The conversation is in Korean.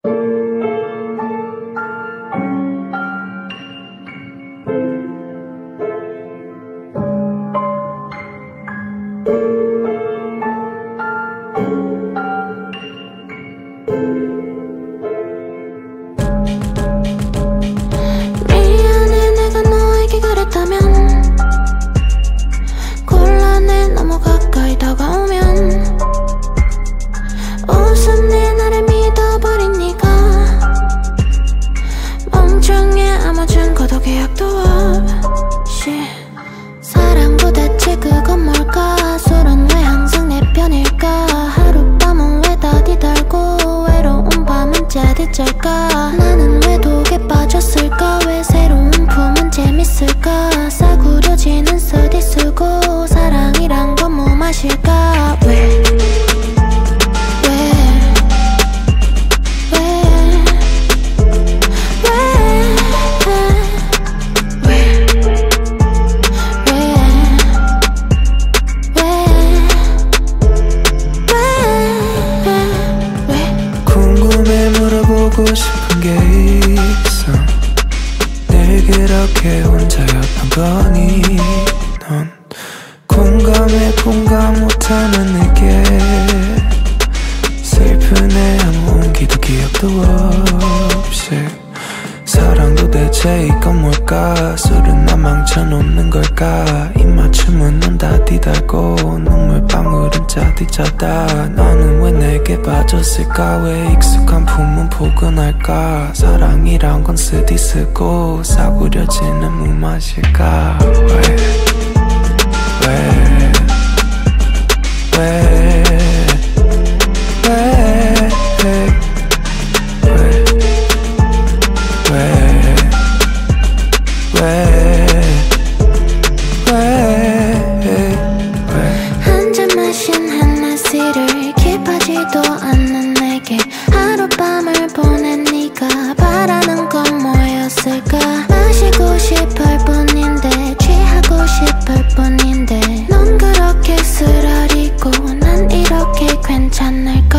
미안해 내가 너에게 그랬다면 곤란해 너무 가까이 다가오면 웃음내 나를 믿어버린 네가 멍청해 아무 증거도 계약도 없이 사랑 도대체 그건 뭘까 술은 왜 항상 내 편일까 하룻밤은 왜 다 뒤달고 외로운 밤은 짜릿할까 나는 왜 독에 빠졌을까 왜 새로운 품은 재밌을까 싸구려지는 쓰디 쓰고 사랑이란 건 뭐 마실까 왜 궁금해 물어보고 싶은 게 있어 늘 그렇게 혼자였던 거니 넌 공감해 공감 못하는 내게 슬프네 아무 온기도 기억도 없이 사랑 도대체 이건 뭘까 술은 나 망쳐놓는 걸까 입맞춤은 넌 다 뒤달고 눈물방울은 짜디짜다 너는 왜 내게 빠졌을까 왜 익숙한 품은 포근할까 사랑이란 건 쓰디 쓰고 싸구려지는 무맛일까 한 잔 마신 한나시를 깊어지도 않는 내게 하룻밤을 보낸 네가 바라는 건 뭐였을까 마시고 싶을 뿐인데 취하고 싶을 뿐인데 넌 그렇게 쓰라리고 난 이렇게 괜찮을까